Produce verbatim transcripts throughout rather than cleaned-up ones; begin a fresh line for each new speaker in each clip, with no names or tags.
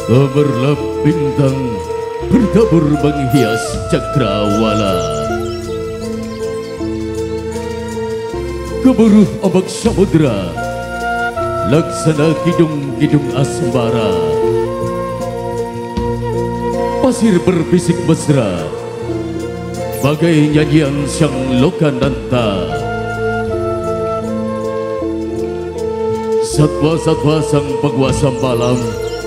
Gemerlap bintang bertabur menghias cakrawala. Gemuruh ombak samudra, laksana kidung-kidung asmara. Pasir berbisik mesra, bagai nyanyian sang Lokananta. Satwa-satwa sang penguasa malam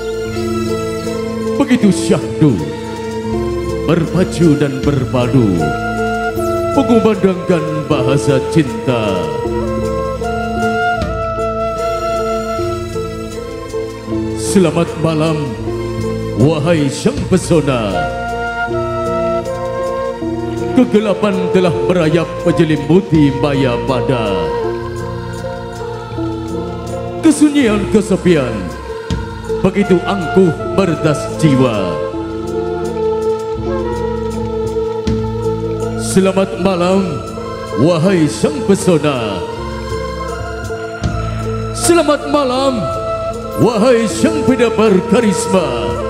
begitu syahdu, berpacu dan berpadu, mengumandangkan bahasa cinta. Selamat malam, wahai sang pesona. Kegelapan telah merayap menyelimuti maya pada. Kesunyian kesepian begitu angkuh merdas jiwa. Selamat malam, wahai sang pesona. Selamat malam, wahai sang pedabar karisma.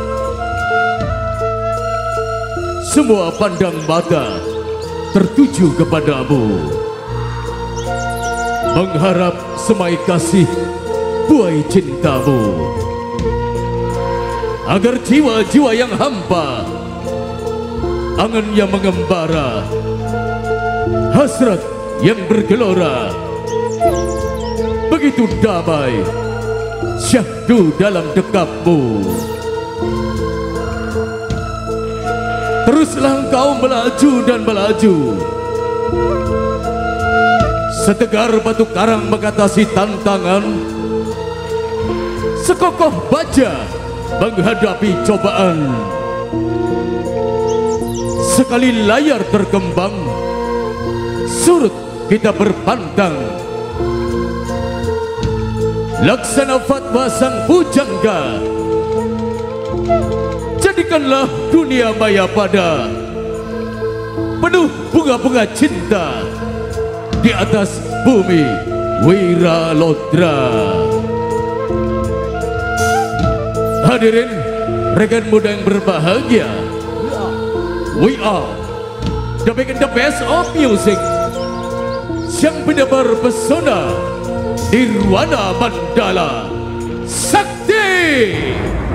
Semua pandang mata tertuju kepadamu, mengharap semai kasih buai cintamu, agar jiwa-jiwa yang hampa, angan yang mengembara, hasrat yang bergelora, begitu damai, syahdu dalam dekapmu. Teruslah engkau melaju dan melaju, setegar batu karang mengatasi tantangan, sekokoh baja menghadapi cobaan. Sekali layar terkembang, surut kita berpantang. Laksana fatwa sang pujangga, jadikanlah dunia maya pada penuh bunga-bunga cinta di atas bumi Wiralodra. Hadirin rekan muda yang berbahagia, we are the big and the best of music. Sang pedabar pesona Nirwana Mandala Sakti.